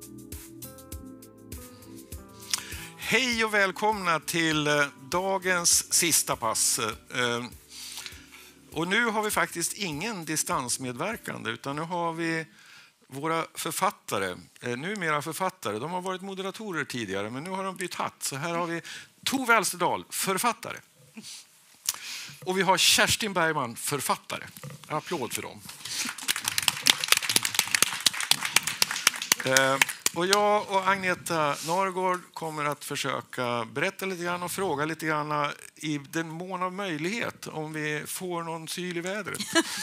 Hej och välkomna till dagens sista pass. Och nu har vi faktiskt ingen distansmedverkande, utan nu har vi våra författare, numera författare. De har varit moderatorer tidigare, men nu har de bytt hatt. Så här har vi Tove Alsterdal, författare. Och vi har Kerstin Bergman, författare. En applåd för dem. Och jag och Agneta Norrgård kommer att försöka berätta lite grann och fråga lite grann i den mån av möjlighet om vi får någon syl i vädret.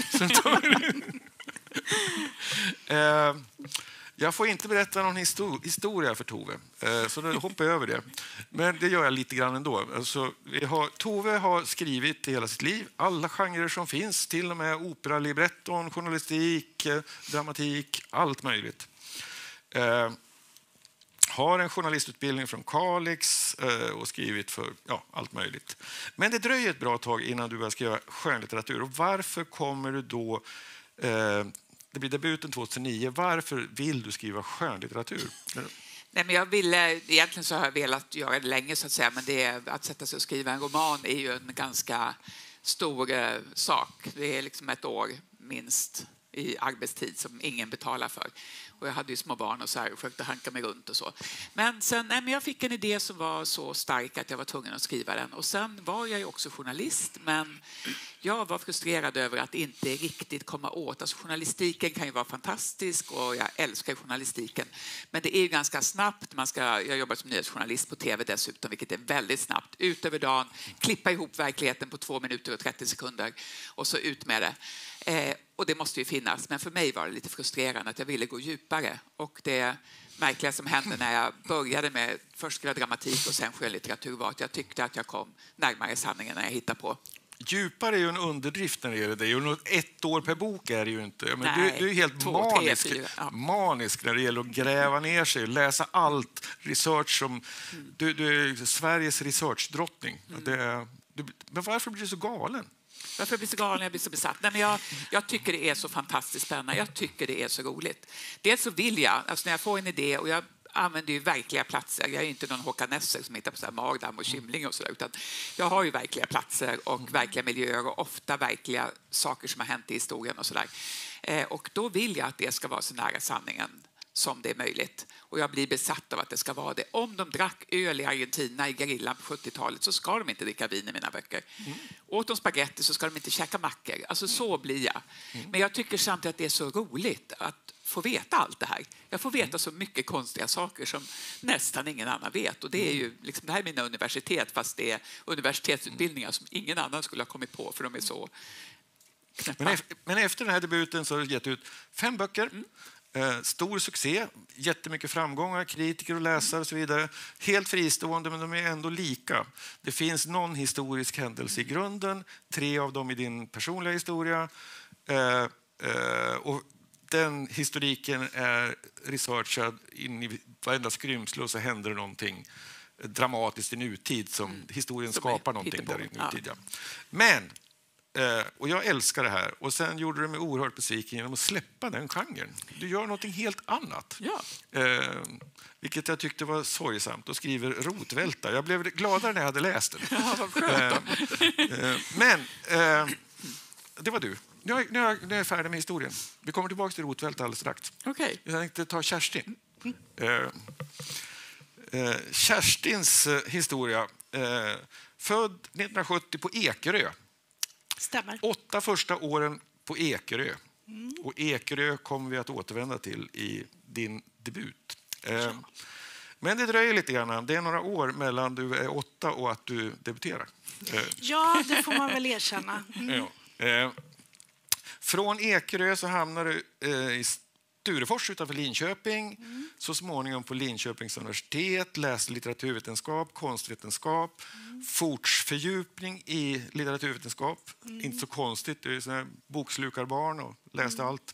Jag får inte berätta någon historia för Tove, så då hoppar jag över det. Men det gör jag lite grann ändå. Alltså, Tove har skrivit i hela sitt liv alla genrer som finns, till och med opera, libretton, journalistik, dramatik, allt möjligt. Har en journalistutbildning från Kalix och skrivit för allt möjligt. Men det dröjer ett bra tag innan du börjar skriva skönlitteratur. Och varför kommer du då... det blir debuten 2009. Varför vill du skriva skönlitteratur? Nej, men egentligen så har jag velat göra det länge, så att säga, men att sätta sig och skriva en roman är ju en ganska stor sak. Det är liksom ett år minst i arbetstid som ingen betalar för. Och jag hade ju små barn och så här och försökte hanka mig runt och så. Men sen, men jag fick en idé som var så stark att jag var tvungen att skriva den. Och sen var jag ju också journalist, men jag var frustrerad över att inte riktigt komma åt. Alltså journalistiken kan ju vara fantastisk och jag älskar journalistiken. Men det är ju ganska snabbt. Jag jobbar som nyhetsjournalist på tv dessutom, vilket är väldigt snabbt. Ut över dagen, klippa ihop verkligheten på 2 minuter och 30 sekunder och så ut med det. Och det måste ju finnas, men för mig var det lite frustrerande att jag ville gå djupare. Och det märkliga som hände när jag började med först dramatik och sen skönlitteratur var att jag tyckte att jag kom närmare sanningen när jag hittade på. Djupare är ju en underdrift när det gäller dig. Och 1 år per bok är det ju inte. Men du är helt 2, 3, 4, manisk när det gäller att gräva ner sig, läsa allt research som... Du är Sveriges researchdrottning. Men varför blir du så galen? Varför jag blir så galen, jag blir så besatt. Nej, men jag tycker det är så fantastiskt spännande. Jag tycker det är så roligt. Dels så vill jag, alltså när jag får en idé, och jag använder ju verkliga platser. Jag är inte någon Håkan Nesser som hittar på så här Magdam och Kymling och sådär, utan jag har ju verkliga platser och verkliga miljöer och ofta verkliga saker som har hänt i historien och sådär. Och då vill jag att det ska vara så nära sanningen som det är möjligt. Och jag blir besatt av att det ska vara det. Om de drack öl i Argentina i gerillan på 70-talet så ska de inte dricka vin i mina böcker. Åt de spaghetti så ska de inte käka mackor. Alltså så blir jag. Men jag tycker samtidigt att det är så roligt att få veta allt det här. Jag får veta så mycket konstiga saker som nästan ingen annan vet. Och det är ju liksom, det här är mina universitet, fast det är universitetsutbildningar som ingen annan skulle ha kommit på, för de är så knäppa. Men efter den här debuten så har du gett ut 5 böcker. Stor succé, jättemycket framgångar, kritiker och läsare och så vidare. Helt fristående, men de är ändå lika. Det finns någon historisk händelse i grunden, 3 av dem i din personliga historia. Och den historiken är researchad in i varenda skrymsle, och så händer det någonting dramatiskt i nutid som historien skapar någonting där i nutid. Ja. Men och jag älskar det här. Och sen gjorde du mig oerhört besviken genom att släppa den genren. Du gör någonting helt annat. Ja. Vilket jag tyckte var sorgsamt. Och skriver rotvälta. Jag blev gladare när jag hade läst den. Ja, vad skönt. Men det var du. Nu är jag färdig med historien. Vi kommer tillbaka till rotvälta alldeles strax. Okay. Jag tänkte ta Kerstin. Kerstins historia. Född 1970 på Ekerö. Stämmer. 8 första åren på Ekerö. Och Ekerö kommer vi att återvända till i din debut. Men det dröjer lite grann. Det är några år mellan du är 8 och att du debuterar. Ja, det får man väl erkänna. Från Ekerö så hamnar du i Sturefors utanför Linköping. Så småningom på Linköpings universitet, läste litteraturvetenskap, konstvetenskap, fortsfördjupning i litteraturvetenskap. Inte så konstigt, du är sån här bokslukarbarn och läste allt.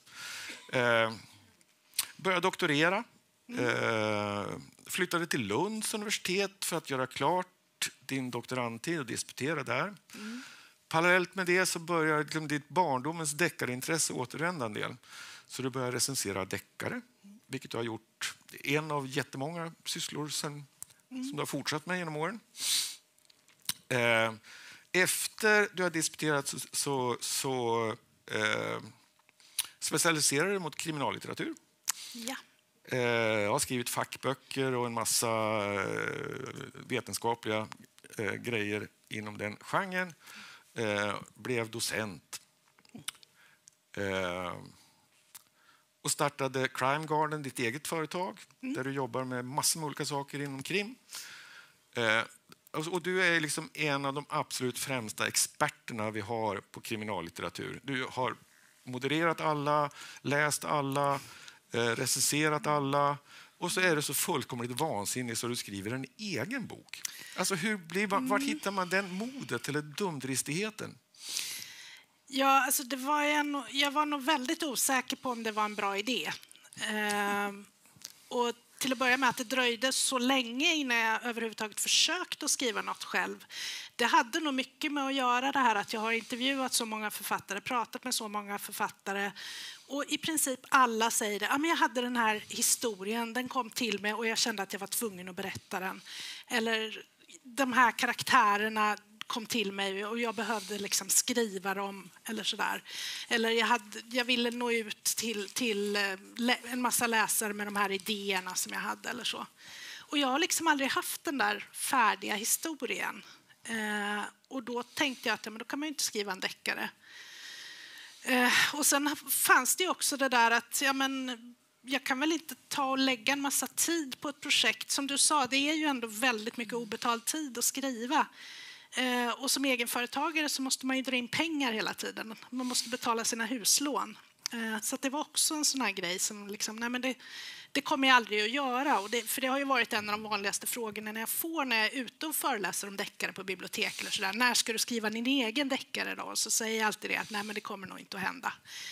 Började doktorera. Flyttade till Lunds universitet för att göra klart din doktorandtid och disputera där. Parallellt med det så börjar liksom ditt barndomens deckarintresse återvända en del. Så du börjar recensera deckare, vilket du har gjort en av jättemånga sysslor som du har fortsatt med genom åren. Efter du har disputerat så specialiserar du mot kriminallitteratur. Ja. Jag har skrivit fackböcker och en massa vetenskapliga grejer inom den genren. Blev docent. Och startade Crime Garden, ditt eget företag, där du jobbar med massor med olika saker inom krim. Och du är liksom en av de absolut främsta experterna vi har på kriminallitteratur. Du har modererat alla, läst alla, recenserat alla. Och så är det så fullkomligt vansinnigt så du skriver en egen bok. Alltså vart hittar man den modet eller dumdristigheten? Ja, alltså jag var nog väldigt osäker på om det var en bra idé. Och till att börja med att det dröjde så länge innan jag överhuvudtaget försökte att skriva något själv. Det hade nog mycket med att göra det här att jag har intervjuat så många författare, pratat med så många författare. Och i princip alla säger det. Men jag hade den här historien, den kom till mig och jag kände att jag var tvungen att berätta den. Eller de här karaktärerna kom till mig och jag behövde liksom skriva dem eller sådär. Eller jag ville nå ut till en massa läsare med de här idéerna som jag hade eller så. Och jag har liksom aldrig haft den där färdiga historien. Och då tänkte jag att då kan man ju inte skriva en deckare. Och sen fanns det också det där att jag kan väl inte ta och lägga en massa tid på ett projekt. Som du sa, det är ju ändå väldigt mycket obetald tid att skriva. Och som egenföretagare så måste man ju dra in pengar hela tiden. Man måste betala sina huslån. Så att det var också en sån här grej som liksom, det kommer jag aldrig att göra. För det har ju varit en av de vanligaste frågorna när jag är ute och föreläser om deckare på bibliotek eller sådär. När ska du skriva din egen deckare då? Så säger jag alltid det att det kommer nog inte att hända.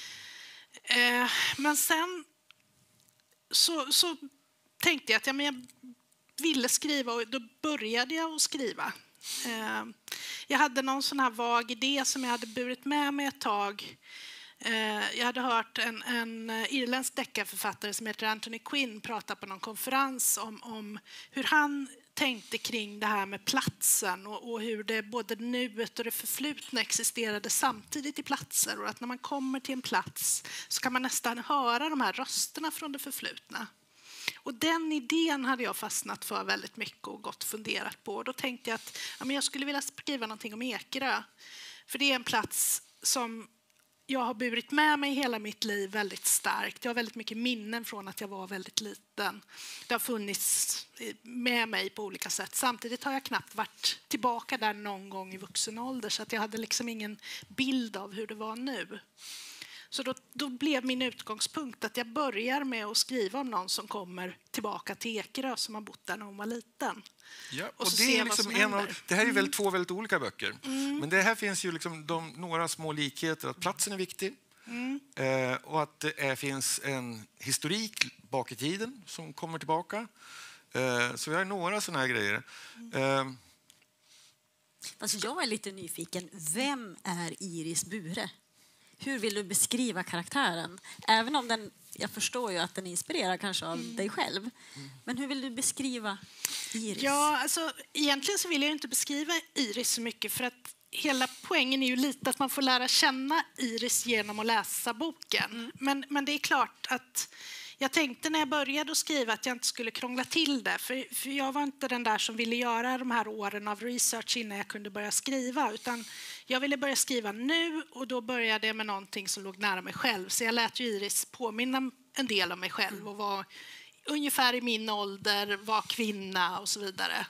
Men sen så tänkte jag att jag ville skriva och då började jag att skriva. Jag hade någon sån här vag idé som jag hade burit med mig ett tag. Jag hade hört en irländsk deckarförfattare som heter Anthony Quinn prata på någon konferens om hur han tänkte kring det här med platsen och hur det både nuet och det förflutna existerade samtidigt i platser och att när man kommer till en plats så kan man nästan höra de här rösterna från det förflutna. Och den idén hade jag fastnat för väldigt mycket och gått funderat på. Och då tänkte jag att jag skulle vilja skriva någonting om Ekerö. För det är en plats som jag har burit med mig hela mitt liv väldigt starkt. Jag har väldigt mycket minnen från att jag var väldigt liten. Det har funnits med mig på olika sätt. Samtidigt har jag knappt varit tillbaka där någon gång i vuxen ålder. Så att jag hade liksom ingen bild av hur det var nu. Så då blev min utgångspunkt att jag börjar med att skriva om någon som kommer tillbaka till Ekerö som har bott där när hon var liten. Ja, och det, är liksom det här är väl två väldigt olika böcker. Men det här finns ju liksom några små likheter. Att platsen är viktig och att det finns en historik bak i tiden som kommer tillbaka. Så vi har några sådana här grejer. Alltså jag är lite nyfiken. Vem är Iris Bure? Hur vill du beskriva karaktären? Även om jag förstår ju att den inspirerar kanske av dig själv. Men hur vill du beskriva Iris? Ja, alltså egentligen så vill jag inte beskriva Iris så mycket för att hela poängen är ju lite att man får lära känna Iris genom att läsa boken. Men det är klart att jag tänkte när jag började att skriva att jag inte skulle krångla till det. För jag var inte den där som ville göra de här åren av research innan jag kunde börja skriva. Utan jag ville börja skriva nu och då började jag med någonting som låg nära mig själv. Så jag lät ju Iris påminna en del om mig själv och var ungefär i min ålder, var kvinna och så vidare.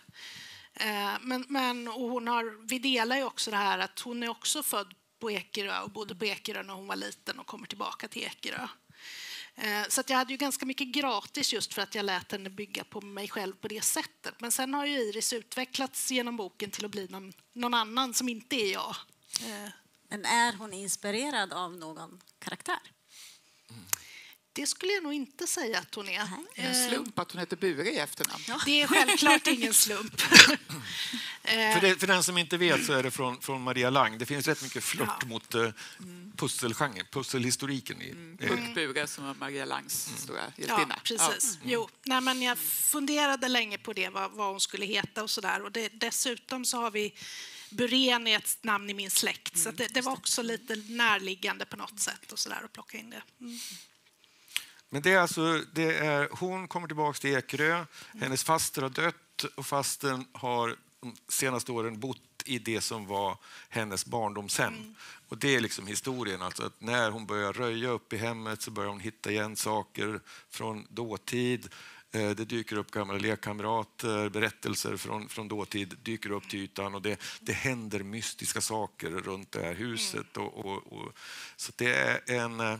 Och vi delar ju också det här att hon är också född på Ekerö och bodde på Ekerö när hon var liten och kommer tillbaka till Ekerö. Så att jag hade ju ganska mycket gratis just för att jag lät henne bygga på mig själv på det sättet. Men sen har ju Iris utvecklats genom boken till att bli någon annan som inte är jag. Men är hon inspirerad av någon karaktär? Det skulle jag nog inte säga att hon är. En slump att hon heter Bure i efternamn. Det är självklart ingen slump. För den som inte vet så är det från Maria Lang. Det finns rätt mycket flört mot pusselgenren, pusselhistoriken. Bure som var Maria Langs stora hjältinna. Ja, precis. Jo, nej, men jag funderade länge på det, vad hon skulle heta och sådär. Och dessutom så har vi Burén är ett namn i min släkt. Så det var också lite närliggande på något sätt och sådär att plocka in det. Men det är alltså, hon kommer tillbaka till Ekerö. Hennes faster har dött och fasten har de senaste åren bott i det som var hennes barndomshem. Och det är liksom historien. Alltså att när hon börjar röja upp i hemmet så börjar hon hitta igen saker från dåtid. Det dyker upp gamla lekkamrater, berättelser från dåtid dyker upp till ytan och det händer mystiska saker runt det här huset. Så det är en...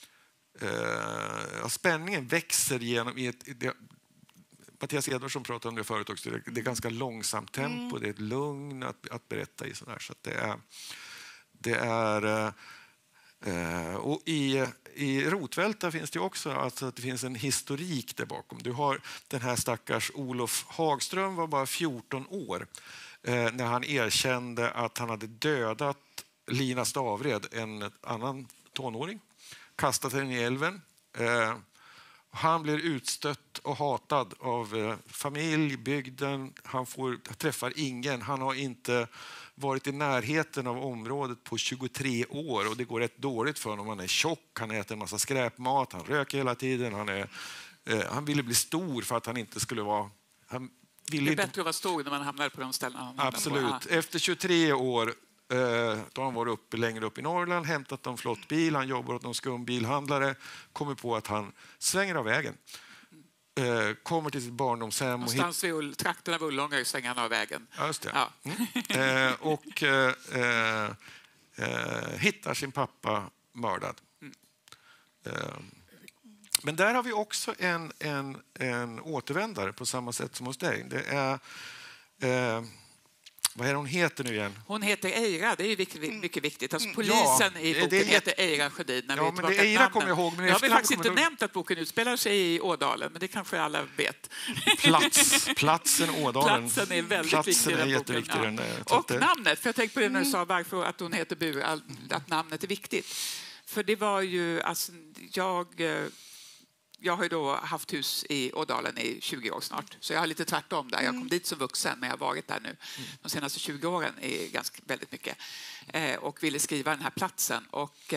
spänningen växer genom... Mattias Edvardsson pratade om det förut också. Det är ganska långsamt tempo, det är ett lugn att berätta i sådär. Så att och i Rotvälta finns det också alltså att det finns en historik där bakom. Du har den här stackars Olof Hagström var bara 14 år när han erkände att han hade dödat Lina Stavred, en annan tonåring, kastat henne i älven. Han blir utstött och hatad av familj, bygden. Han träffar ingen. Han har inte varit i närheten av området på 23 år och det går rätt dåligt för honom. Han är tjock, han äter en massa skräpmat, han röker hela tiden. Han ville bli stor för att han inte skulle vara... Det är bättre att vara stor när man hamnar på de ställena. Absolut. Efter 23 år då har han varit längre upp i Norrland, hämtat en flott bil, han jobbar åt någon skumbilhandlare, kommer på att han svänger av vägen. Kommer till sitt barndomshem. Någonstans vid trakterna av Ullånger svänger han av vägen. Ja, just det. Ja. Och hittar sin pappa mördad. Men där har vi också en återvändare på samma sätt som hos dig. Det är... vad är det hon heter nu igen? Hon heter Eira, det är mycket viktigt. Alltså, polisen i boken heter Eira Sjödin. Ja, men det Eira kommer jag ihåg. Men jag har faktiskt inte nämnt att boken utspelar sig i Ådalen, men det kanske alla vet. Platsen Ådalen. Platsen är väldigt viktig i den boken. Ja. Och namnet, för jag tänkte på det när du sa varför att hon heter Bure, att namnet är viktigt. För det var ju, alltså, jag har ju då haft hus i Ådalen i 20 år snart. Så jag har lite tvärtom där. Jag kom dit som vuxen, men jag har varit där nu de senaste 20 åren är väldigt mycket. Och ville skriva den här platsen. Och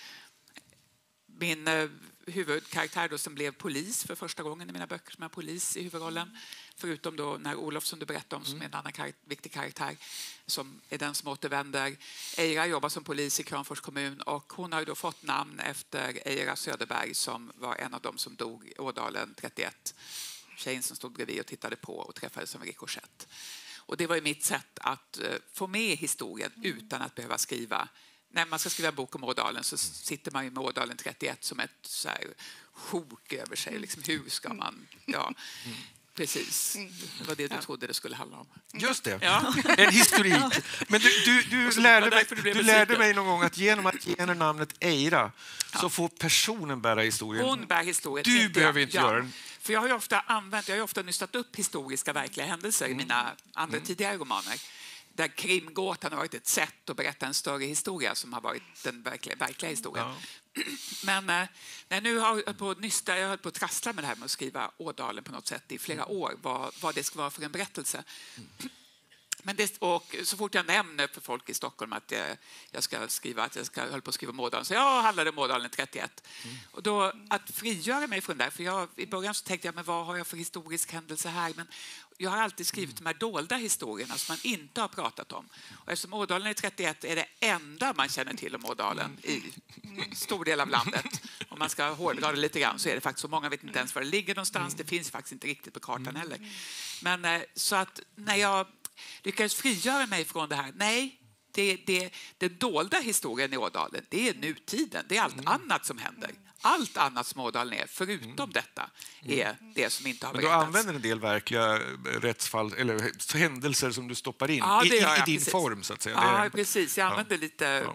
min huvudkaraktär då, som blev polis för första gången i mina böcker, som är polis i huvudrollen. Förutom då när Olof som du berättade om, som är en annan viktig karaktär, som är den som återvänder. Eira jobbar som polis i Kramfors kommun och hon har ju då fått namn efter Eira Söderberg som var en av dem som dog i Ådalen 31. Tjejen som stod bredvid och tittade på och träffades som rikoschett. Och det var ju mitt sätt att få med historien utan att behöva skriva. När man ska skriva en bok om Ådalen så sitter man ju med Ådalen 31 som ett så här sjok över sig. Liksom, hur ska man... Ja. Precis. Det var det du trodde det skulle handla om. Just det. Ja. En historik. Men du lärde mig någon gång att genom att ge henne namnet Eira så får personen bära historien. Hon bär historien. Du behöver inte göra den. För jag har ju ofta nystat upp historiska verkliga händelser i mina andra tidigare romaner. Där krimgåtan har varit ett sätt att berätta en större historia som har varit den verkliga historien. Ja. Men när nu har jag höll på att trassla med det här med att skriva Ådalen på något sätt i flera år, vad det ska vara för en berättelse. Men och så fort jag nämner för folk i Stockholm att jag ska hålla på att skriva om Ådalen, så jag handlade om Ådalen 31. Och då att frigöra mig från det, för i början så tänkte jag, men vad har jag för historisk händelse här? Men jag har alltid skrivit de här dolda historierna som man inte har pratat om. Och eftersom Ådalen är 31 är det enda man känner till om Ådalen i stor del av landet. Om man ska hårdra det lite grann så är det faktiskt så många vet inte ens var det ligger någonstans. Det finns faktiskt inte riktigt på kartan heller. Men så att när jag lyckades frigöra mig från det här, nej, det dolda historien i Ådalen, det är nutiden, det är allt annat som händer. Allt annat som Ådalen är, förutom detta, är det som inte har berättats. Men du använder en del verkliga rättsfall eller händelser som du stoppar in i din form, så att säga. Ja, precis. Jag använder lite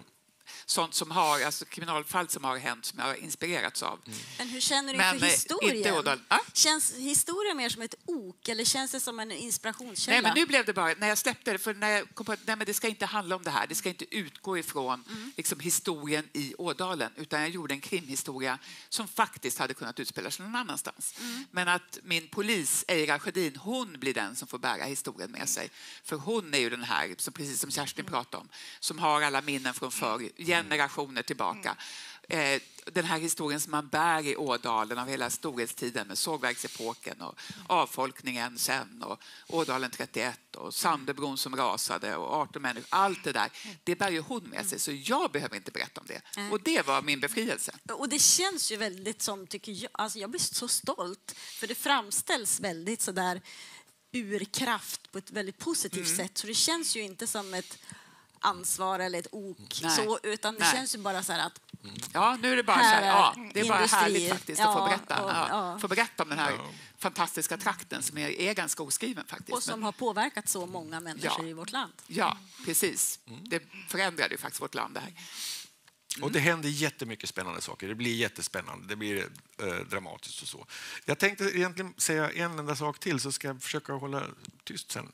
sånt som har, alltså kriminalfall som har hänt som jag har inspirerats av. Men hur känner du för historien? Ah? Känns historien mer som ett ok eller känns det som en inspirationskälla? Nej, men nu blev det bara, när jag släppte det, för när jag kom på att nej, men det ska inte handla om det här, det ska inte utgå ifrån liksom, historien i Ådalen, utan jag gjorde en krimhistoria som faktiskt hade kunnat utspela sig någon annanstans. Men att min polis, Eira Sjödin, hon blir den som får bära historien med sig. För hon är ju den här, som, precis som Kerstin pratade om, som har alla minnen från förr, generationer tillbaka. Den här historien som man bär i Ådalen av hela storhetstiden med sågverksepoken och avfolkningen sen och Ådalen 31 och Sandöbron som rasade och 18 människor, allt det där, det bär ju hon med sig, så jag behöver inte berätta om det. Och det var min befrielse. Och det känns ju väldigt som, tycker jag, alltså jag blir så stolt, för det framställs väldigt så där urkraft på ett väldigt positivt sätt, så det känns ju inte som ett ansvar eller ett ok så, utan det känns ju bara så här att ja, nu är det bara så här, ja, det är bara härligt faktiskt att få berätta. Få berätta om den här fantastiska trakten som är ganska oskriven faktiskt. Och som har påverkat så många människor i vårt land. Ja, precis. Det förändrade ju faktiskt vårt land det här. Och det händer jättemycket spännande saker. Det blir jättespännande. Det blir dramatiskt och så. Jag tänkte egentligen säga en enda sak till, så ska jag försöka hålla tyst sen.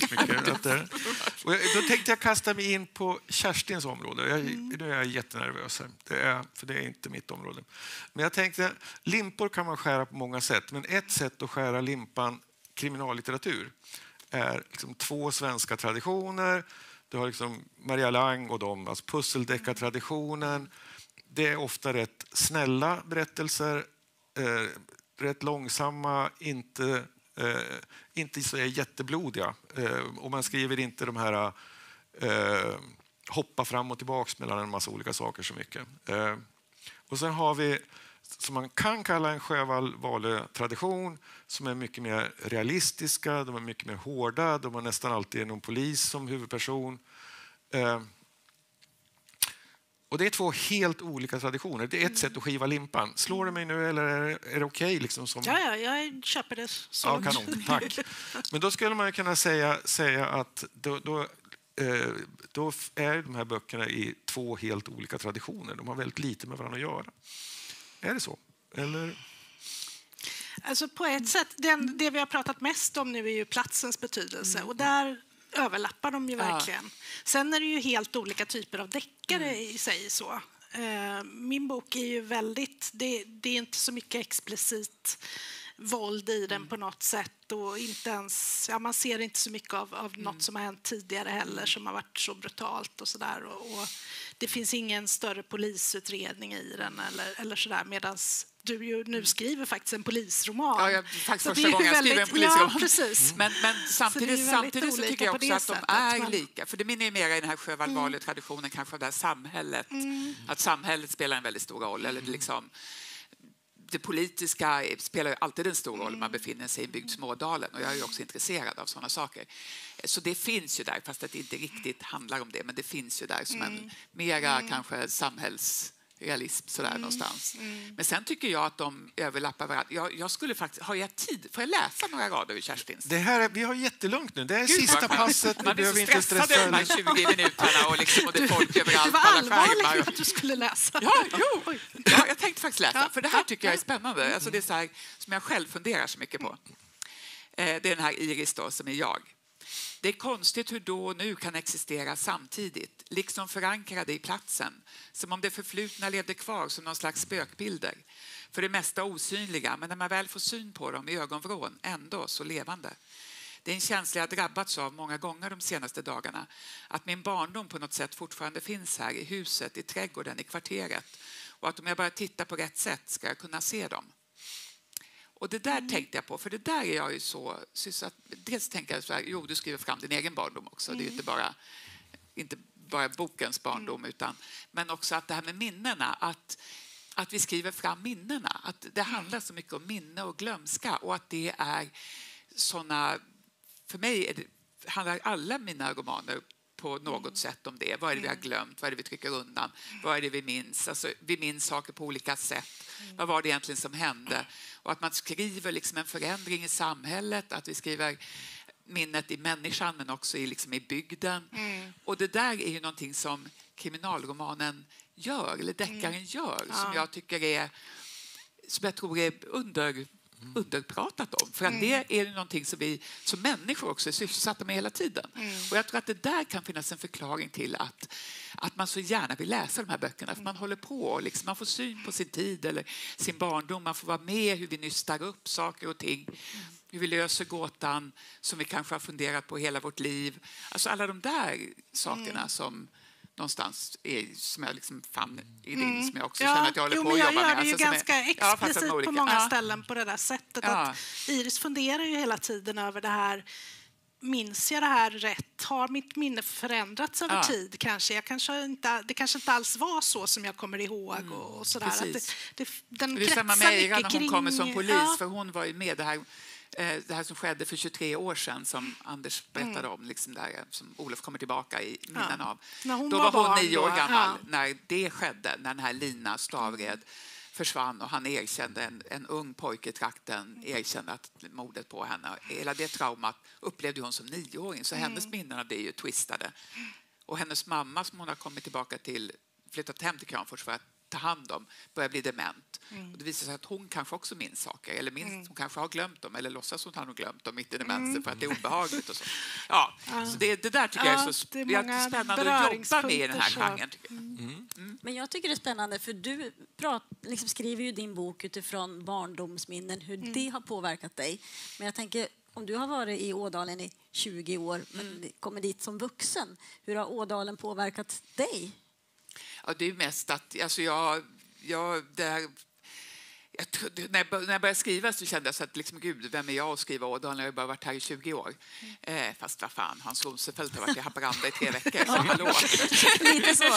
Och då tänkte jag kasta mig in på Kerstins område. Nu är jag jättenervös här. För det är inte mitt område. Men jag tänkte, limpor kan man skära på många sätt. Men ett sätt att skära limpan kriminallitteratur är liksom 2 svenska traditioner. Du har liksom Maria Lang och de, alltså pusseldeckartraditionen. Det är ofta rätt snälla berättelser, rätt långsamma, inte så jätteblodiga. Och man skriver inte de här hoppa fram och tillbaka mellan en massa olika saker så mycket. Och sen har vi, som man kan kalla en Sjöwall-Wahlöö-tradition, som är mycket mer realistiska, de är mycket mer hårda, de har nästan alltid någon polis som huvudperson. Och det är 2 helt olika traditioner. Det är ett sätt att skiva limpan. Slår det mig nu eller är det okej? Liksom som... Ja, jag köper det. Så. Ja, kanon. Tack. Men då skulle man kunna säga att då är de här böckerna i 2 helt olika traditioner. De har väldigt lite med varandra att göra. Är det så? Eller? Alltså på ett sätt, det vi har pratat mest om nu är ju platsens betydelse. Och där överlappar de ju verkligen. Sen är det ju helt olika typer av deckare i sig. Så. Min bok är ju väldigt... Det är inte så mycket explicit våld i den på något sätt. Och inte ens, man ser inte så mycket av något som har hänt tidigare heller som har varit så brutalt och sådär. Och det finns ingen större polisutredning i den eller sådär, medans du ju nu skriver faktiskt en polisroman. Ja, faktiskt första gången jag skriver en polisroman. Ja, precis. Men samtidigt så tycker jag också att de är lika. För det minimerar i den här Sjöwall-Wahlöö-traditionen kanske av det här samhället. Att samhället spelar en väldigt stor roll. Eller liksom, det politiska spelar ju alltid en stor roll. Man befinner sig i bygd Smådalen. Och jag är ju också intresserad av sådana saker. Så det finns ju där, fast det inte riktigt handlar om det. Men det finns ju där som en mera kanske samhällsrealism sådär någonstans. Men sen tycker jag att de överlappar varandra. Jag skulle faktiskt, har jag tid? Får jag läsa några rader ur Kerstins? Vi har jättelugnt nu. Det är sista passet. Man är så stressad över de här 20 minuterna och det är folk överallt. Det var allvarligt att du skulle läsa. Ja, jag tänkte faktiskt läsa. För det här tycker jag är spännande. Alltså det är så här som jag själv funderar så mycket på. Det är den här Iris då, som är jag. Det är konstigt hur då och nu kan existera samtidigt, liksom förankrade i platsen, som om det förflutna levde kvar som någon slags spökbilder. För det mesta osynliga, men när man väl får syn på dem i ögonvrån, ändå så levande. Det är en känsla jag drabbats av många gånger de senaste dagarna, att min barndom på något sätt fortfarande finns här i huset, i trädgården, i kvarteret, och att om jag bara tittar på rätt sätt ska jag kunna se dem. Och det där tänkte jag på, för det där är jag ju så att dels tänker jag så här, du skriver fram din egen barndom också. Det är inte bara bokens barndom, men också att det här med minnena, att vi skriver fram minnena, att det handlar så mycket om minne och glömska, och att det är såna, för mig handlar alla mina romaner på något sätt om det. Vad är det vi har glömt? Vad är det vi trycker undan? Vad är det vi minns? Alltså, vi minns saker på olika sätt. Vad var det egentligen som hände? Och att man skriver liksom en förändring i samhället. Att vi skriver minnet i människan men också i bygden. Och det där är ju någonting som kriminalromanen gör, eller deckaren gör, som jag tycker är, som jag tror är underpratat om. För att det är ju någonting som vi som människor också är sysselsatta med hela tiden. Och jag tror att det där kan finnas en förklaring till att man så gärna vill läsa de här böckerna. För man håller på, liksom, man får syn på sin tid eller sin barndom. Man får vara med hur vi nystar upp saker och ting. Hur vi löser gåtan som vi kanske har funderat på hela vårt liv. Alltså alla de där sakerna som någonstans som jag liksom fann i din, som jag också känner att jag håller på att jobba med. Jag gör det ju ganska explicit på många ställen på det där sättet. Att Iris funderar ju hela tiden över det här. Minns jag det här rätt? Har mitt minne förändrats över tid? Kanske? Det kanske inte alls var så som jag kommer ihåg. Och sådär. Att den det är samma med Eira när hon kommer som polis, för hon var ju med det här som skedde för 23 år sedan som Anders berättade om, liksom där, som Olof kommer tillbaka i minnen av. Då var hon 9 år gammal när det skedde, när den här Lina Stavred försvann och han erkände, en ung pojke i trakten erkände att mordet på henne. Hela det traumat upplevde hon som 9-åring, så hennes minnen av det är ju twistade. Och hennes mamma som hon har kommit tillbaka till, flyttat hem till Kramfors för att ta hand om, börjar bli dement. Och det visar sig att hon kanske också minns saker, eller hon kanske har glömt dem, eller låtsas hon har glömt dem mitt i demensen för att det är obehagligt och så. Så det där tycker jag är så spännande att jobba med i den här genren. Men jag tycker det är spännande, för du skriver ju din bok utifrån barndomsminnen, hur det har påverkat dig. Men jag tänker, om du har varit i Ådalen i 20 år men kommer dit som vuxen, hur har Ådalen påverkat dig? Ja, det är mest att när jag började skriva så kände jag att gud, vem är jag att skriva Ådalen? Jag har bara varit här i 20 år. Fast vad fan, Hans Rosenfeldt har varit i Haparanda i 3 veckor. Så hallå. Lite så.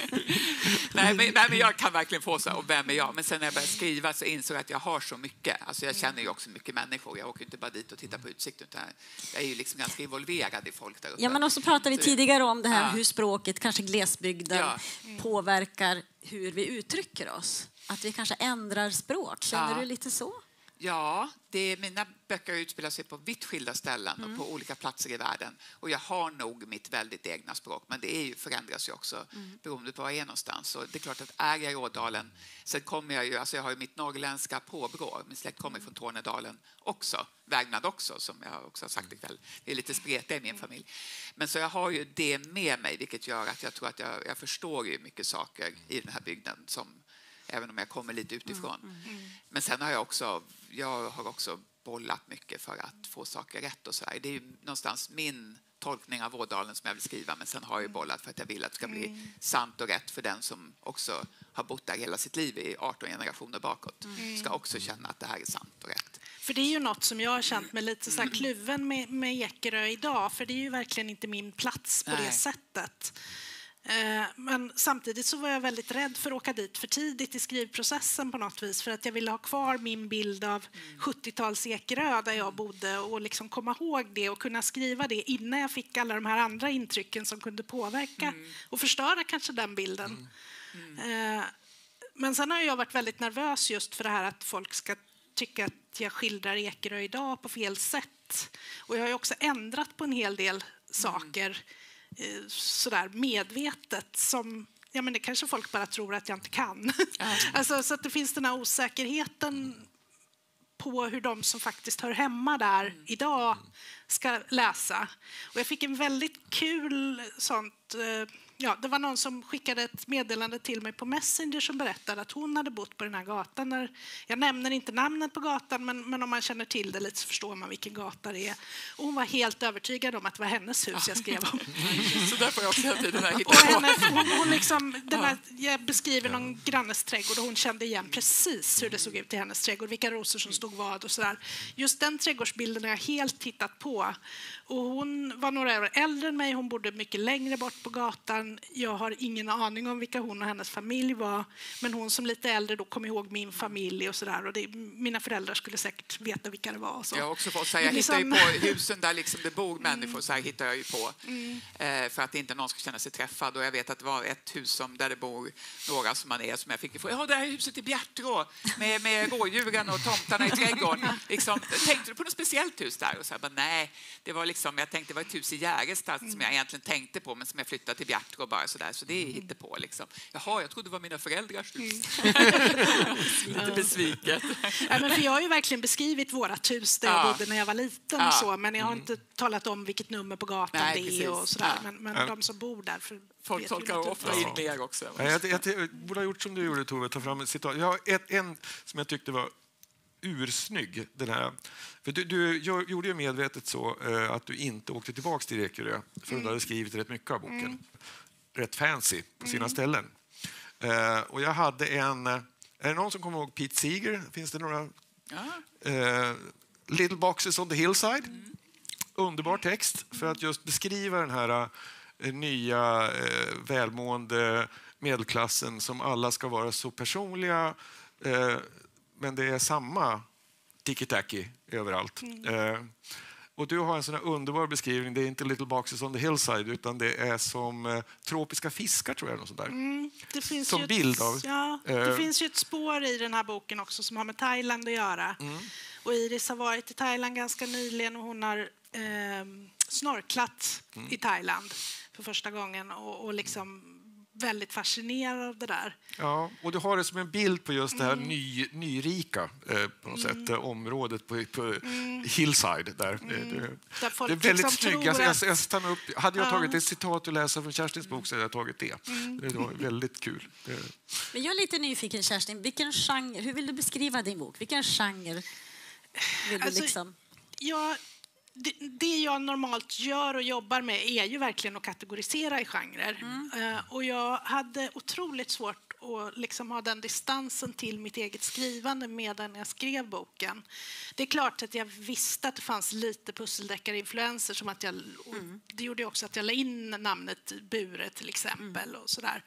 nej, men jag kan verkligen få så. Och vem är jag? Men sen när jag började skriva så insåg jag att jag har så mycket. Alltså jag känner ju också mycket människor. Jag åker inte bara dit och tittar på utsikten. Utan jag är ju liksom ganska involverad i folk där uppe. Ja, men också pratade vi tidigare om det här hur språket, kanske glesbygden, påverkar hur vi uttrycker oss. Att vi kanske ändrar språk. Känner du lite så? Ja, mina böcker utspelar sig på vitt skilda ställen och på olika platser i världen. Och jag har nog mitt väldigt egna språk, men det förändras ju också beroende på var jag är någonstans. Och det är klart att är jag i Ådalen, sen kommer jag har ju mitt norrländska påbrå. Min släkt kommer från Tornedalen också, Vägnad också, som jag också har sagt ikväll. Det är lite spretiga i min familj. Men så jag har ju det med mig, vilket gör att jag tror att jag förstår ju mycket saker i den här bygden som även om jag kommer lite utifrån. Men sen har jag har också bollat mycket för att få saker rätt och så där. Det är ju någonstans min tolkning av Ådalen som jag vill skriva, men sen har jag bollat för att jag vill att det ska bli sant och rätt för den som också har bott där hela sitt liv i 18 generationer bakåt. Ska också känna att det här är sant och rätt. För det är ju något som jag har känt mig lite så här kluven med Ekerö idag, för det är ju verkligen inte min plats på det sättet. Men samtidigt så var jag väldigt rädd för att åka dit för tidigt i skrivprocessen på något vis, för att jag ville ha kvar min bild av 70-tals Ekerö där jag bodde och liksom komma ihåg det och kunna skriva det innan jag fick alla de här andra intrycken som kunde påverka och förstöra kanske den bilden. Men sen har jag varit väldigt nervös just för det här att folk ska tycka att jag skildrar Ekerö idag på fel sätt. Och jag har ju också ändrat på en hel del saker sådär medvetet som men det kanske folk bara tror att jag inte kan. Alltså, så att det finns den här osäkerheten på hur de som faktiskt hör hemma där idag ska läsa. Och jag fick en väldigt kul sånt. Det var någon som skickade ett meddelande till mig på Messenger som berättade att hon hade bott på den här gatan. Jag nämner inte namnet på gatan, men om man känner till det lite så förstår man vilken gata det är. Och hon var helt övertygad om att det var hennes hus jag skrev om. Så där får jag också hela tiden jag beskriver någon grannes trädgård och hon kände igen precis hur det såg ut i hennes trädgård, vilka rosor som stod vad och sådär. Just den trädgårdsbilden har jag helt tittat på. Och hon var några år äldre än mig, hon bodde mycket längre bort på gatan. Jag har ingen aning om vilka hon och hennes familj var, men hon som lite äldre då kom ihåg min familj och sådär. Och mina föräldrar skulle säkert veta vilka det var. Och så. Jag har också fått säga, jag hittar ju på husen där liksom det bor människor, så här hittar jag ju på. För att inte någon ska känna sig träffad. Och jag vet att det var ett hus där det bor några som jag fick ifrån. Det här huset i Bjärtrå med rådjuren och tomtarna i trädgården. Liksom, tänkte du på något speciellt hus där? Och så här, nej, nej, det var liksom, jag tänkte det var ett hus i Järrestad som jag egentligen tänkte på, men som jag flyttade till Bjärtgård bara sådär, så det är hittepå liksom. Jaha, jag trodde det var mina föräldrars hus. Lite besviket. Ja, men för jag har ju verkligen beskrivit vårat hus där jag bodde när jag var liten och så, men jag har inte talat om vilket nummer på gatan det är och sådär. Men de som bor där folk tolkar ofta in mer också. Jag borde ha gjort som du gjorde, Tove, ta fram ett citat. Jag har en som jag tyckte var ursnygg. Den här. För du gjorde ju medvetet så att du inte åkte tillbaka till Ekerö för du hade skrivit rätt mycket av boken. Rätt fancy på sina ställen. Och jag hade är det någon som kommer ihåg Pete Seeger? Finns det några? Little Boxes on the Hillside. Underbar text för att just beskriva den här nya välmående medelklassen som alla ska vara så personliga, men det är samma tiki-taki överallt. Och du har en sån här underbar beskrivning. Det är inte Little Boxes on the Hillside utan det är som tropiska fiskar, tror jag. Något sånt där. Det finns som bild av... det finns ju ett spår i den här boken också som har med Thailand att göra. Och Iris har varit i Thailand ganska nyligen och hon har snorklat i Thailand för första gången och liksom väldigt fascinerad av det där. Ja, och du har det som en bild på just det här nyrika på något sätt, området på Hillside där. Där folk det är väldigt liksom snyggt. Jag stannar upp. Hade jag tagit ett citat och läsa från Kerstins bok så hade jag tagit det. Det var väldigt kul. Men jag är lite nyfiken, Kerstin. Vilken genre, hur vill du beskriva din bok? Vilken genre vill du liksom... Det jag normalt gör och jobbar med är ju verkligen att kategorisera i genrer. Och jag hade otroligt svårt att liksom ha den distansen till mitt eget skrivande medan jag skrev boken. Det är klart att jag visste att det fanns lite pusseldeckar-influenser som att det gjorde också att jag la in namnet Bure till exempel och sådär.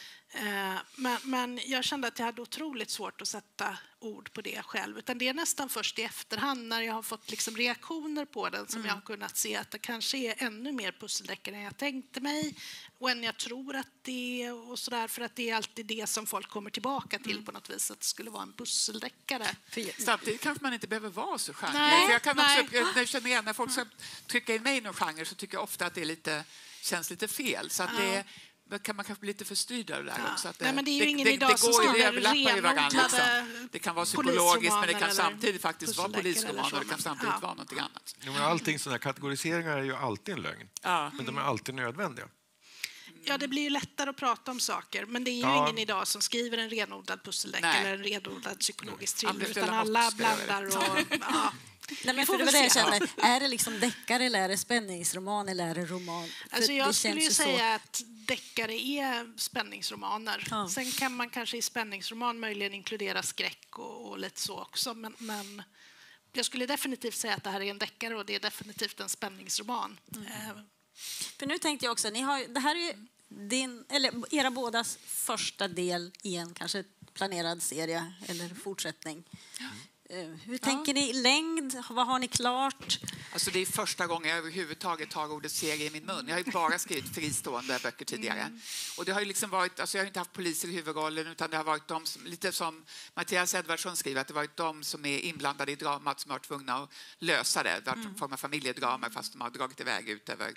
Men jag kände att jag hade otroligt svårt att sätta ord på det själv. Utan det är nästan först i efterhand när jag har fått liksom reaktioner på den som jag har kunnat se att det kanske är ännu mer pusseldeckare än jag tänkte mig och än jag tror att det är och sådär, för att det är alltid det som folk kommer tillbaka till på något vis, att det skulle vara en pusseldeckare. Samtidigt kanske man inte behöver vara så genre. Nej, för jag kan också, jag känner igen, när folk ska trycka in mig i någon genre så tycker jag ofta att det känns lite fel. Så att kan man kanske bli lite förstyrd av det där också. Att Nej, men det är ju ingen idag som skriver renodlade Det kan vara psykologiskt, men det kan samtidigt faktiskt vara polisroman och det kan samtidigt vara något annat. Jo, men allting sådana här kategoriseringar är ju alltid en lögn. Men de är alltid nödvändiga. Ja, det blir ju lättare att prata om saker, men det är ju ingen idag som skriver en renodlad pusseldeckare eller en renodlad psykologisk thriller, utan alla blandar och... Nej, men för det var det jag kände. Är det liksom deckare eller är det spänningsroman eller är det roman? Alltså jag skulle ju säga att deckare är spänningsromaner. Sen kan man kanske i spänningsroman möjligen inkludera skräck och lite så också. Men jag skulle definitivt säga att det här är en deckare och det är definitivt en spänningsroman. För nu tänkte jag också, det här är era bådas första del i en kanske planerad serie eller fortsättning. Hur tänker ni längd? Vad har ni klart? Alltså det är första gången jag överhuvudtaget tar ordet serie i min mun. Jag har ju bara skrivit fristående böcker tidigare. Och det har ju liksom varit, alltså jag har inte haft poliser i huvudrollen utan det har varit de som, lite som Mattias Edvardsson skriver, att det har varit de som är inblandade i dramat som har varit tvungna att lösa det. Det har varit en form av familjedrama fast de har dragit iväg ut över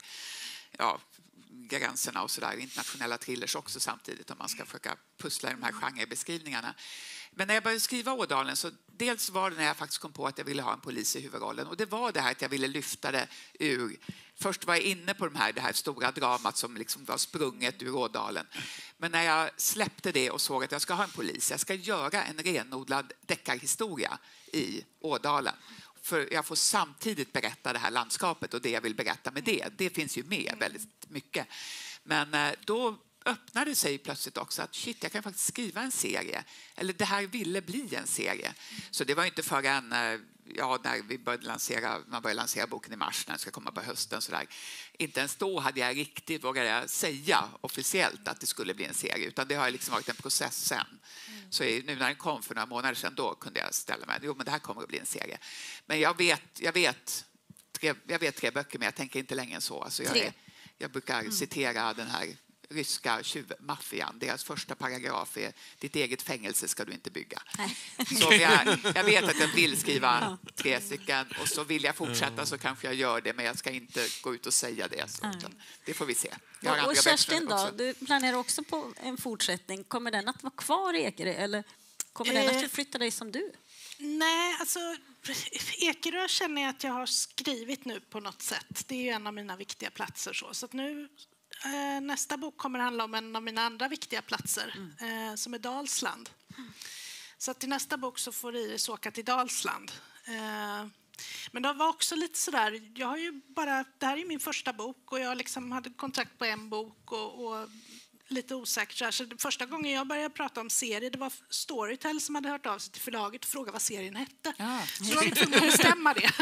gränserna och sådär. Internationella thrillers också samtidigt om man ska försöka pussla i de här genrebeskrivningarna. Men när jag började skriva Ådalen så dels var det när jag faktiskt kom på att jag ville ha en polis i huvudrollen. Och det var det här att jag ville lyfta det ur... Först var jag inne på det här stora dramat som liksom var sprunget ur Ådalen. Men när jag släppte det och såg att jag ska ha en polis, jag ska göra en renodlad deckarhistoria i Ådalen. För jag får samtidigt berätta det här landskapet och det jag vill berätta med det. Det finns ju med väldigt mycket. Men då öppnade sig plötsligt också att shit, jag kan faktiskt skriva en serie. Eller det här ville bli en serie. Så det var inte förrän när vi man började lansera boken i mars, när det ska komma på hösten. Sådär. Inte ens då hade jag riktigt vågat säga officiellt att det skulle bli en serie. Utan det har liksom varit en process sen. Så nu när den kom för några månader sedan, då kunde jag ställa mig. Jo, men det här kommer att bli en serie. Men jag vet 3 böcker, men jag tänker inte längre än så. Alltså jag brukar citera den här ryska tjuvmaffian. Deras första paragraf är: ditt eget fängelse ska du inte bygga. Så jag vet att jag vill skriva 3 stycken, och så vill jag fortsätta så kanske jag gör det, men jag ska inte gå ut och säga det. Så, det får vi se. Och Kerstin då, du planerar också på en fortsättning. Kommer den att vara kvar i Ekerö, eller kommer den att förflytta dig som du? Nej, alltså Ekerö känner jag att jag har skrivit nu på något sätt. Det är ju en av mina viktiga platser. Så att nu, nästa bok kommer handla om en av mina andra viktiga platser, som är Dalsland. Så att i nästa bok så får Iris åka till Dalsland. Men det var också lite sådär, jag har ju bara, det här är min första bok och jag liksom hade kontrakt på en bok och lite osäker. Så första gången jag började prata om serier, det var Storytel som hade hört av sig till förlaget och frågat vad serien hette. Så jag var tvungen att bestämma det.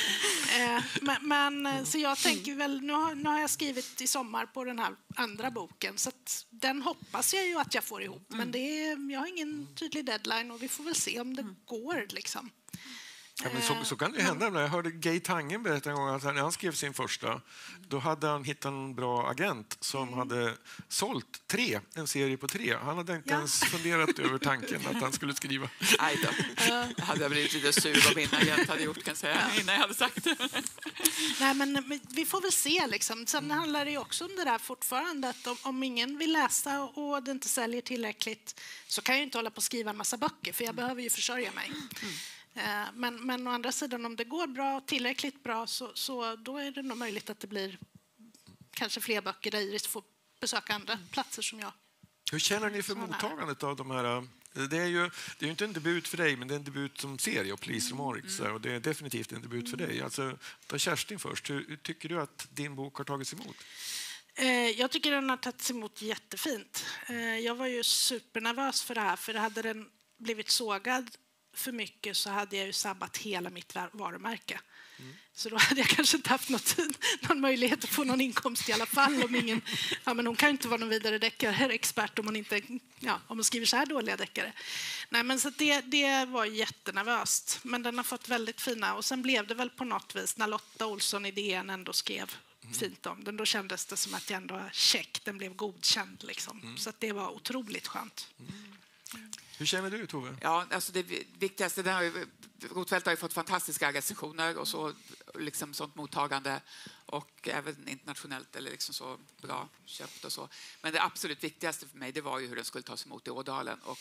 Så jag tänker väl, nu har jag skrivit i sommar på den här andra boken, så att den hoppas jag ju att jag får ihop. Men jag har ingen tydlig deadline och vi får väl se om det går liksom. Ja, men så kan det hända. Jag hörde Gay Tangen berätta en gång att när han skrev sin första, då hade han hittat en bra agent som hade sålt en serie på 3. Han hade inte ens funderat över tanken att han skulle skriva. Nej då. Hade jag blivit lite sur om min agent hade gjort, kan jag säga, innan jag hade sagt det. Nej, men vi får väl se liksom. Sen handlar det ju också om det där fortfarande, att om ingen vill läsa och det inte säljer tillräckligt, så kan jag ju inte hålla på att skriva en massa böcker, för jag behöver ju försörja mig. Men å andra sidan, om det går bra och tillräckligt bra, så då är det nog möjligt att det blir kanske fler böcker där Iris får besöka andra platser som jag. Hur känner ni för mottagandet av de här? Det är ju inte en debut för dig, men det är en debut som serie och polisroman, och det är definitivt en debut för dig. Alltså, ta Kerstin först. Hur tycker du att din bok har tagits emot? Jag tycker den har tagits emot jättefint. Jag var ju supernervös för det här, för hade den blivit sågad för mycket så hade jag ju sabbat hela mitt varumärke. Så då hade jag kanske inte haft någon möjlighet att få någon inkomst i alla fall. Men hon kan inte vara någon vidare deckare-expert om hon skriver så här dåliga deckare. Nej, men så det var jättenervöst. Men den har fått väldigt fina. Och sen blev det väl på något vis, när Lotta Olsson i DN ändå skrev fint om den, då kändes det som att jag ändå check, den blev godkänd liksom. Så att det var otroligt skönt. Hur känner du, Tove? Ja, alltså det viktigaste, Rotfeldt har ju fått fantastiska recensioner och så, liksom sånt mottagande, och även internationellt, eller liksom så bra köpt och så. Men det absolut viktigaste för mig, det var ju hur den skulle tas emot i Ådalen, och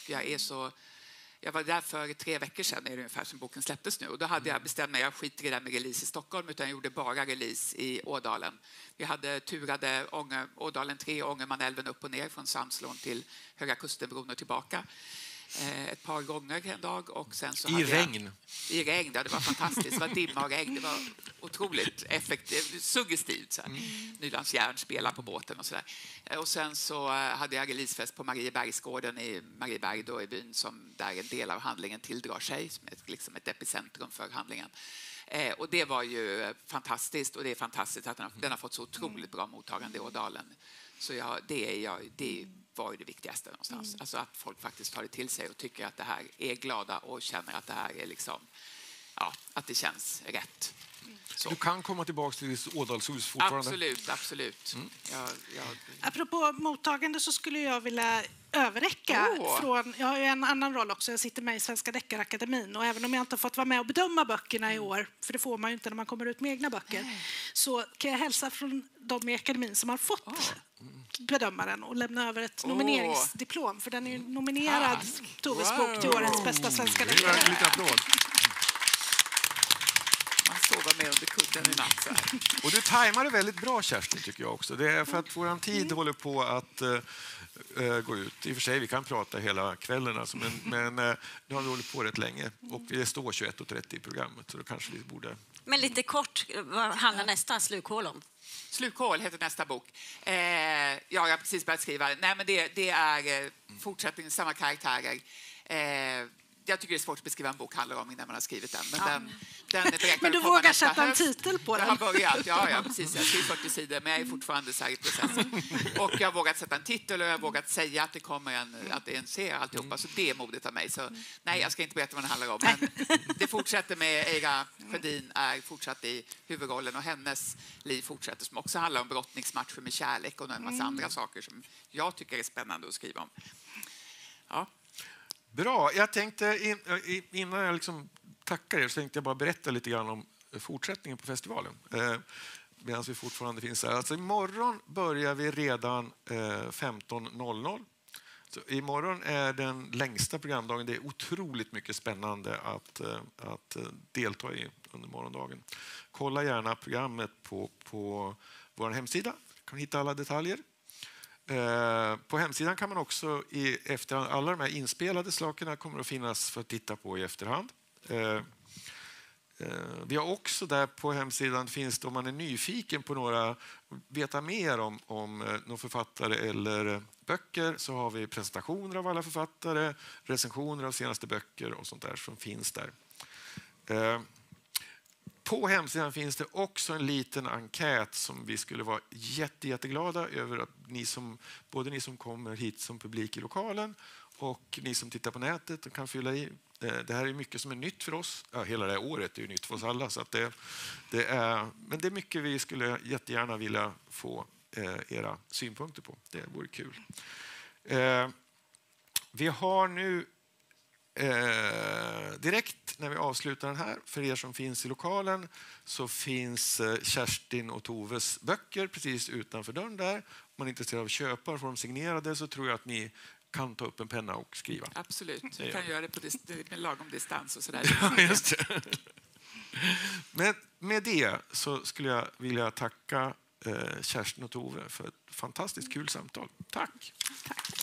jag var där för 3 veckor sedan, är det ungefär, som boken släpptes nu. Och då hade jag bestämt mig, jag skiter i det med release i Stockholm, utan jag gjorde bara release i Ådalen. Vi hade turade Ådalen 3, Ångermanälven upp och ner från Samslån till Höga Kustenbron och tillbaka. Ett par gånger en dag, och sen så I regn, ja, det var fantastiskt. Det var dimma och regn, det var otroligt effektivt, suggestivt så här. Nylands Järn spelar på båten och så där. Och sen så hade jag releasefest på Mariebergsgården i Marieberg, då i byn som där en del av handlingen tilldrar sig, som liksom ett epicentrum för handlingen. Och det var ju fantastiskt, och det är fantastiskt att den har fått så otroligt bra mottagande i Ådalen. Så det var ju det viktigaste någonstans. Alltså att folk faktiskt tar det till sig och tycker att det här är glada och känner att det här är liksom, att det känns rätt. Så. Du kan komma tillbaka till Ådalshus fortfarande? Absolut. Apropå mottagande så skulle jag vilja överräcka jag har ju en annan roll också. Jag sitter med i Svenska Deckarakademin, och även om jag inte har fått vara med och bedöma böckerna i år, för det får man ju inte när man kommer ut med egna böcker, så kan jag hälsa från de i akademin som har fått bedömaren och lämna över ett nomineringsdiplom, för den är ju nominerad, Toves bok, till årets bästa svenska deckare. En liten applåd. Man sover med under kudden i natt. Och du tajmade väldigt bra, Kerstin, tycker jag också. Det är för att vår tid håller på att gå ut. I och för sig, vi kan prata hela kvällen, alltså, men nu har vi hållit på rätt länge. Och det står 21:30 i programmet, så då kanske vi borde... Men lite kort, vad handlar nästa slukhål om? Slukhål heter nästa bok. Jag har precis börjat skriva. Nej, men det är fortsättning, samma karaktärer. jag tycker det är svårt att beskriva en bok handlar om innan man har skrivit den. Men den är beräknad. Men du vågar sätta en titel på den? Jag har börjat, ja precis. Jag har skrivit 40 sidor, men jag är fortfarande så här i processen. Och jag har vågat sätta en titel och jag har vågat säga att det kommer att det är en serie alltihopa. Så det är modigt av mig. Så nej, jag ska inte berätta vad den handlar om. Men det fortsätter med Eira Sjödin är fortsatt i huvudrollen och hennes liv fortsätter som också handlar om brottningsmatcher med kärlek och en massa andra saker som jag tycker är spännande att skriva om. Ja. Bra. Jag tänkte innan jag liksom tackar er så tänkte jag bara berätta lite grann om fortsättningen på festivalen. Medan vi fortfarande finns här. Alltså imorgon börjar vi redan 15.00. Så imorgon är den längsta programdagen. Det är otroligt mycket spännande att delta i under morgondagen. Kolla gärna programmet på vår hemsida. Du kan hitta alla detaljer. På hemsidan kan man också i efterhand, alla de här inspelade sakerna kommer att finnas för att titta på i efterhand. Vi har också där på hemsidan finns det, om man är nyfiken på några, veta mer om någon författare eller böcker, så har vi presentationer av alla författare, recensioner av senaste böcker och sånt där som finns där. På hemsidan finns det också en liten enkät som vi skulle vara jätteglada över att både ni som kommer hit som publik i lokalen och ni som tittar på nätet kan fylla i. Det här är mycket som är nytt för oss. Ja, hela det här året är ju nytt för oss alla. Så att men det är mycket vi skulle jättegärna vilja få era synpunkter på. Det vore kul. Vi har nu direkt när vi avslutar den här, för er som finns i lokalen, så finns Kerstin och Toves böcker precis utanför dörren där. Om man är intresserad av att köpa och få dem signerade så tror jag att ni kan ta upp en penna och skriva. Absolut, vi kan göra det med lagom distans och sådär. Ja, just det. Men med det så skulle jag vilja tacka Kerstin och Tove för ett fantastiskt kul samtal. Tack! Tack.